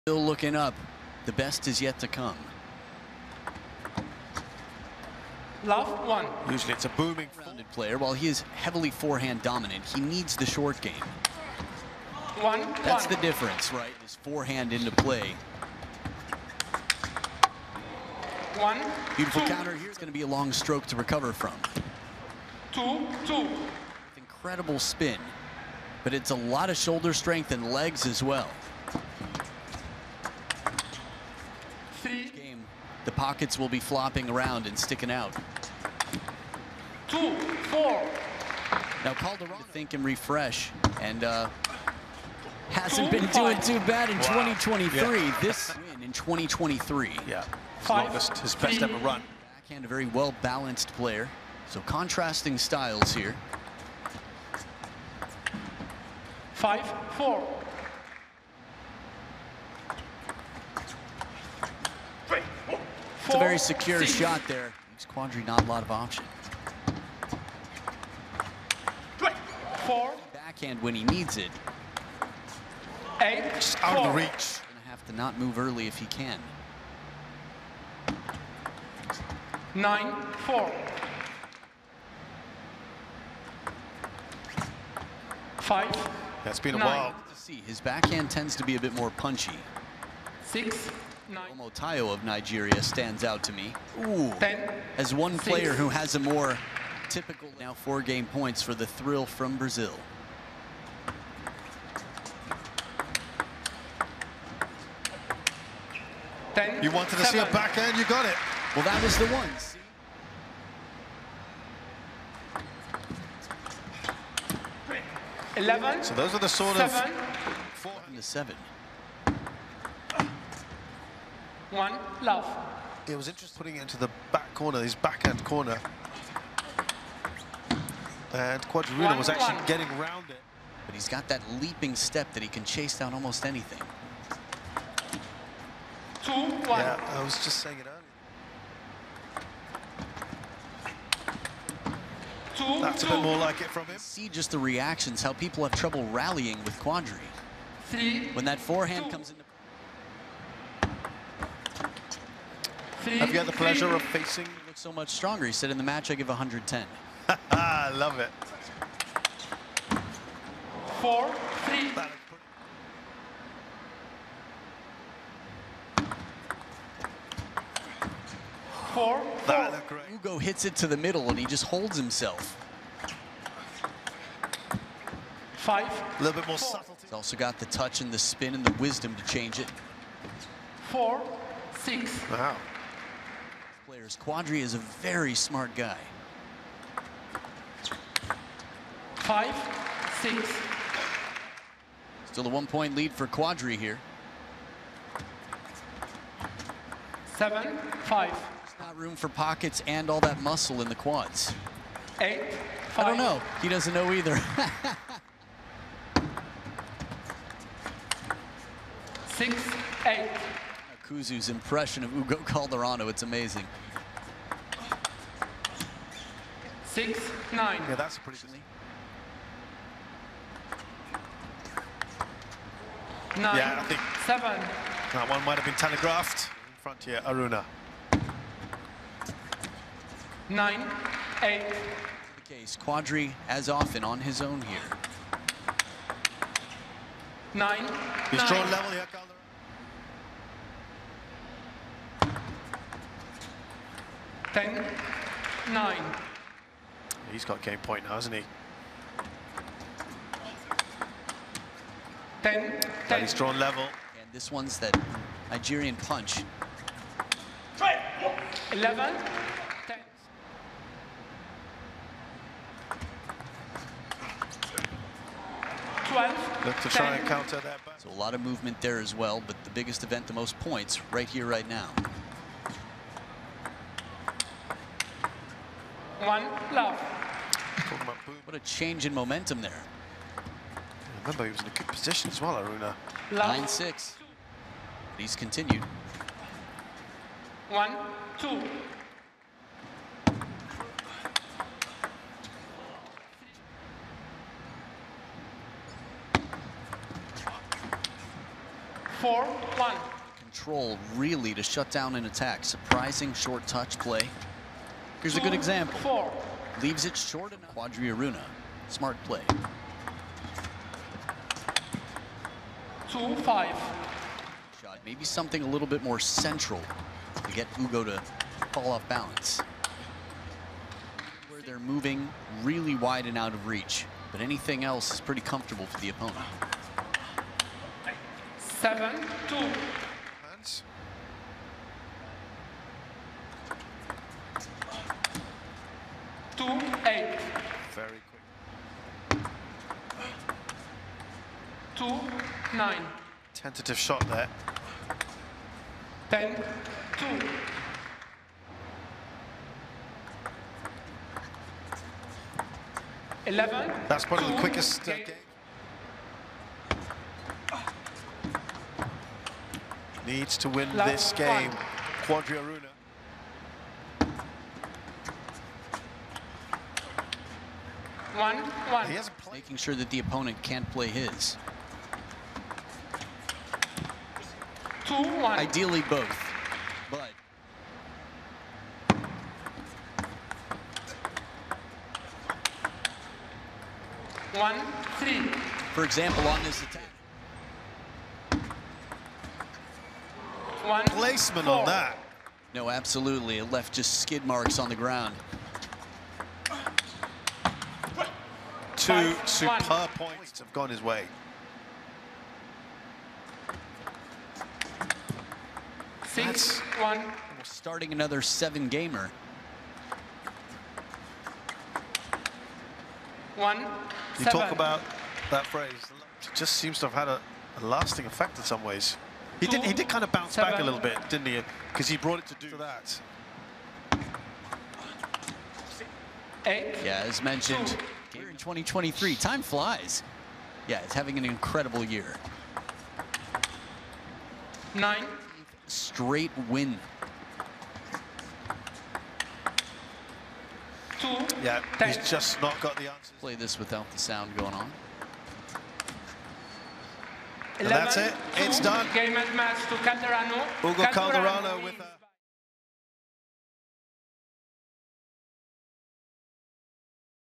Still looking up. The best is yet to come. Love one. Usually it's a booming Rounded player. While he is heavily forehand dominant, he needs the short game. That's the difference, right? His forehand into play. Beautiful counter here. It's going to be a long stroke to recover from. 2-2. Incredible spin, but it's a lot of shoulder strength and legs as well. Game, the pockets will be flopping around and sticking out. 2-4. Now Calderano to think and refresh, and hasn't been doing too bad in 2023. Yeah. This win in 2023. Yeah, his best ever run. Backhand, a very well-balanced player. So contrasting styles here. 5-4. It's a very secure shot there. Gives Quadri not a lot of option. 4. Backhand when he needs it. 8. Just out of the reach. Gonna have to not move early if he can. 9-4. 5. Yeah, it's been a 9. while. To see, his backhand tends to be a bit more punchy. 6, 9. Omotayo of Nigeria stands out to me. Ooh, 10. as one player who has a more typical now 4-game points for the thrill from Brazil. You wanted to see a backhand, you got it. Well, that was the one. See? So those are the sort of 4 to 7. 1 love. It was interesting putting it into the back corner, his backhand corner. And Quadri was actually getting around it. But he's got that leaping step that he can chase down almost anything. 2-1. Yeah, I was just saying it earlier. 2-2. That's a bit more like it from him. See just the reactions, how people have trouble rallying with Quadri. 3. When that forehand comes into 3. Have you had the pleasure of facing? He looks so much stronger. He said in the match, I give 110. I love it. 4-3. That looked great. Ugo hits it to the middle and he just holds himself. 5. A little bit more subtlety. He's also got the touch and the spin and the wisdom to change it. 4-6. Wow. Players, Quadri is a very smart guy. 5-6. Still a 1-point lead for Quadri here. 7-5. Not room for pockets and all that muscle in the quads. 8-5. I don't know. He doesn't know either. 6-8. Kuzu's impression of Ugo Calderano, it's amazing. 6-9. Yeah, that's a pretty good. 9. Yeah, I think 7. that one might have been telegraphed. In front here, Aruna. 9-8. The case, Quadri as often on his own here. 9. He's drawn level here, Calderano. 10-9. He's got game point now, hasn't he? 10-10. And he's drawn level. And this one's that Nigerian punch. 11-10. 12. Look to try and counter that back. So a lot of movement there as well, but the biggest event, the most points, right here, right now. 1 love. Talking about boom. What a change in momentum there. Remember, he was in a good position as well, Aruna. Love. 9-6. He's continued. 1-2. 4-1. Control really to shut down an attack. Surprising short touch play. Here's a good example. 4. Leaves it short enough. Quadriaruna. Smart play. 2-5. Shot. Maybe something a little bit more central to get Ugo to fall off balance. Where they're moving really wide and out of reach. But anything else is pretty comfortable for the opponent. 7-2. Hands. 2-8. Very quick. 2-9. Tentative shot there. 10-2. 11. That's probably the 2. quickest game. Needs to win Last this game. one. Quadriaruna. He hasn't played. Making sure that the opponent can't play his. 2-1. Ideally both, but One, 3. for example, on this attack, 1. Placement 4. on that. no, absolutely, it left just skid marks on the ground. 2 5-1. superb points have gone his way. 6-1. We're starting another 7-gamer. 1-7. You talk about that phrase. It just seems to have had a lasting effect in some ways. He did kind of bounce back a little bit, didn't he? Because he brought it to do that. 8. Yeah, as mentioned, here in 2023, time flies. Yeah, it's having an incredible year. 9. Straight win. 2. Yeah, 10. he's just not got the answers. Play this without the sound going on. And that's it. It's done. Game and match to Calderano. Ugo Calderano with a